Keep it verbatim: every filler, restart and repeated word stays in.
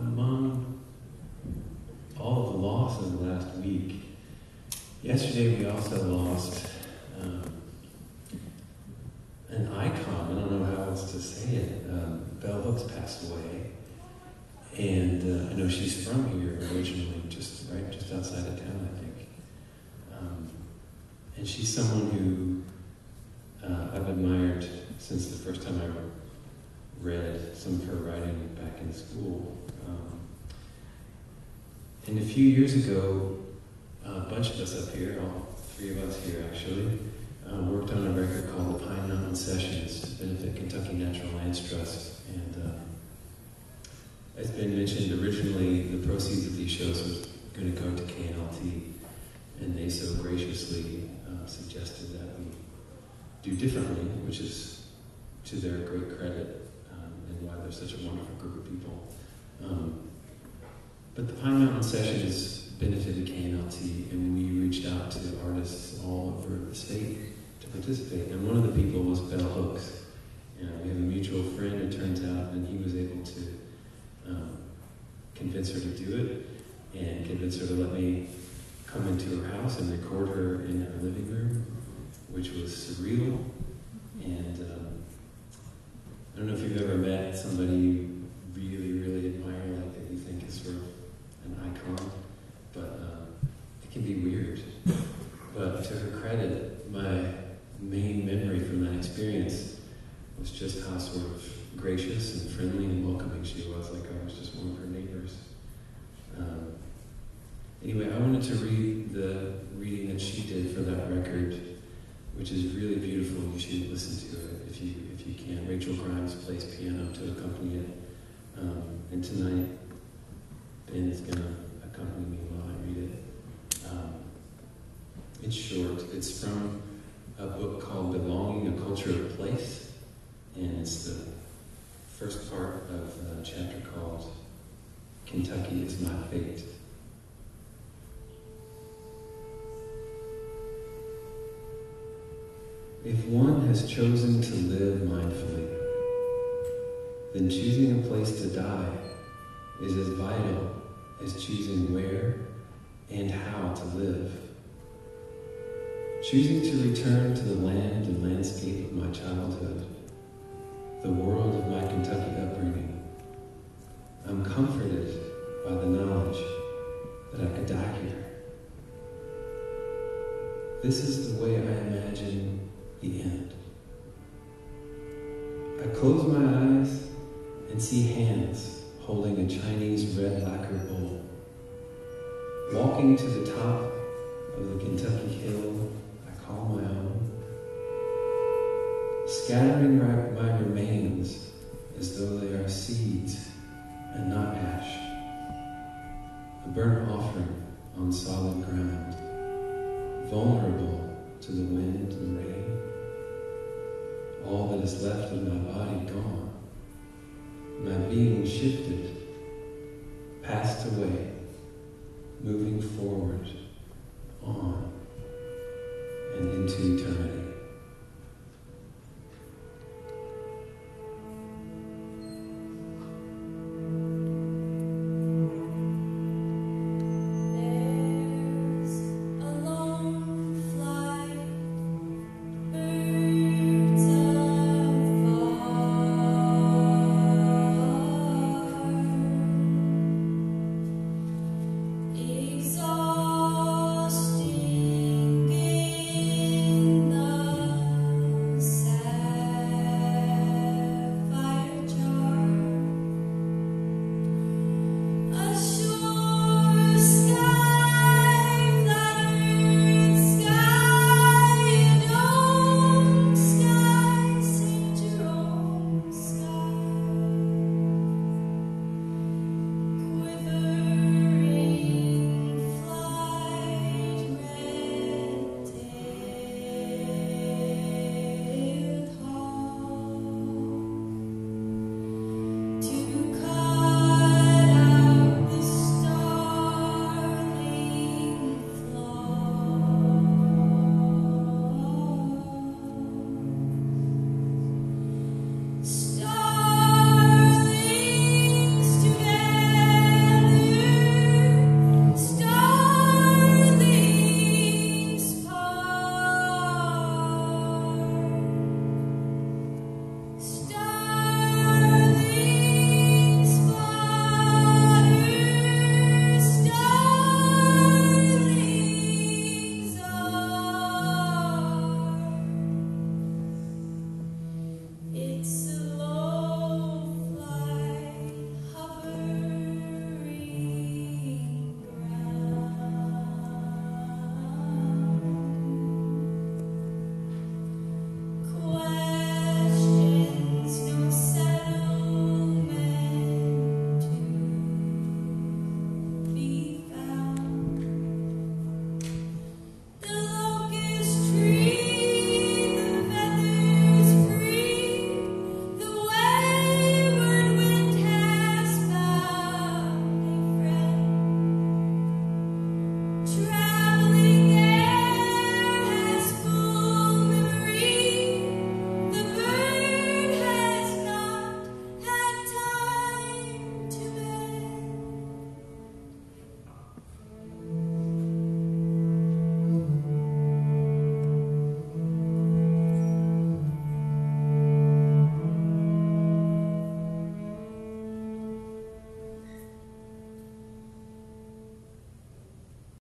among all of the loss of the last week, yesterday we also lost um, an icon. I don't know how else to say it. Um, Bell Hooks passed away, and uh, I know she's from here originally, just right, just outside of town, I think. Um, and she's someone who uh, I've admired since the first time I read some of her writing back in school. Um, and a few years ago, a bunch of us up here, all three of us here actually, uh, worked on a record called the Pine Mountain Sessions to benefit Kentucky Natural Lands Trust. And uh, it's been mentioned originally the proceeds of these shows was going to go to K N L T, and they so graciously uh, suggested that we do differently, which is to their great credit, um, and why they're such a wonderful group of people. Um, but the Pine Mountain Sessions benefited K N L T, and we reached out to artists all over the state to participate. And one of the people was Bell Hooks. You know, we have a mutual friend, it turns out, and he was able to um, convince her to do it, and convince her to let me come into her house and record her in her living room, which was surreal. And um, I don't know if you've ever met somebody you really, really admire, like that you think is sort of an icon, but uh, it can be weird. But to her credit, my main memory from that experience was just how sort of gracious and friendly and welcoming she was, like I was just one of her neighbors. Um, anyway, I wanted to read the reading that she did for that record, which is really beautiful. You should listen to it if you if you can. Rachel Grimes plays piano to accompany it, um, and tonight Ben is going to accompany me while I read it. Um, it's short. It's from a book called Belonging, A Culture of Place, and it's the first part of a chapter called Kentucky Is My Fate. If one has chosen to live mindfully, then choosing a place to die is as vital as choosing where and how to live. Choosing to return to the land and landscape of my childhood, the world of my Kentucky upbringing, I'm comforted by the knowledge that I could die here. This is the way I imagine the end. I close my eyes and see hands holding a Chinese red lacquer bowl. Walking to the top of the Kentucky hill I call my own. Scattering my, my remains as though they are seeds and not ash. A burnt offering on solid ground, vulnerable to the wind and rain. All that is left of my body gone, my being shifted, passed away, moving forward